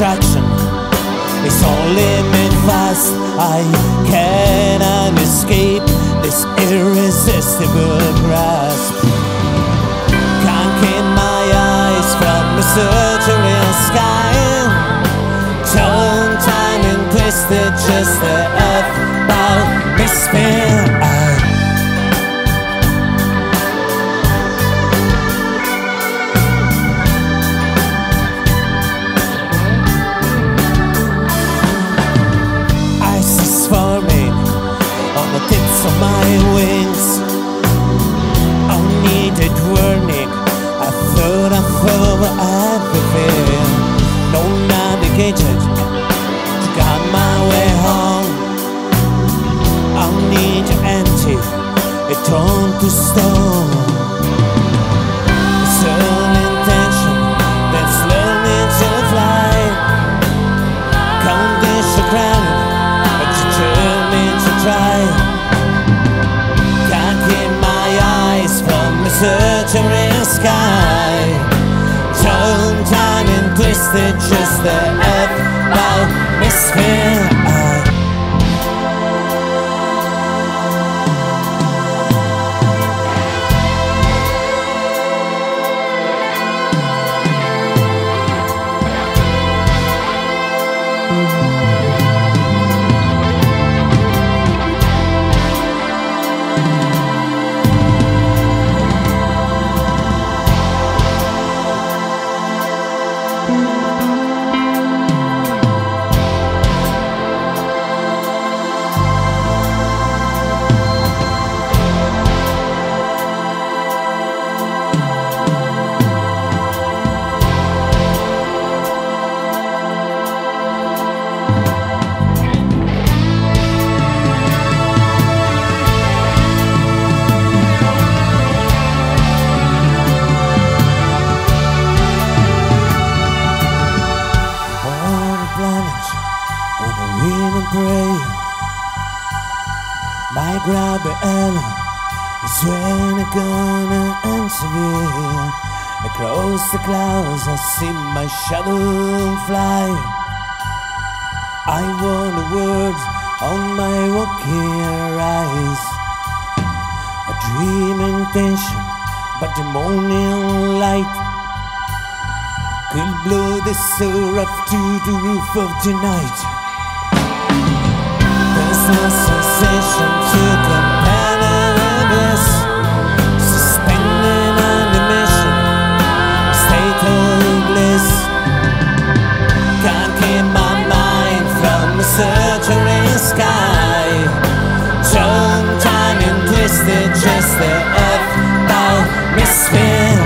attraction is only made fast. I cannot escape this irresistible grasp. Can't keep my eyes from the surgery sky. Tone, time and twisted, just the earth about this fear. Tips of my wings, unneeded warning. I thought I fell everything. No navigated to guide my way home. I need to empty it turned to stone. It's an intention that's learning to fly. Condition grounded, but you're turning to try. Searching sky, tone, time and twisted, just the earth atmosphere. My grabber Ella is when I'm gonna answer it. Across the clouds I see my shadow fly. I want the words on my walking eyes. A dream intention, but the morning light could blow the soul up to the roof of the night. There's no sensation to compare this, suspended on the mission, state of bliss. Can't keep my mind from the surgery sky. Tone, time and twisted, just the earth atmosphere.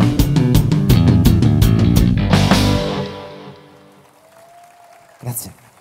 Grazie.